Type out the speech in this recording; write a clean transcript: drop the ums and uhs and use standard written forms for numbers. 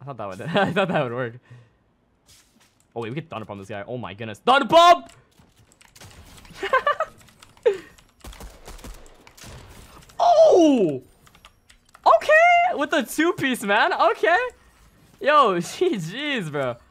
thought that would. I thought that would work. Oh wait, we could thunder bomb this guy. Oh my goodness, thunder bomb! Oh! Okay, with the 2-piece, man. Okay. Yo, GG's, bro.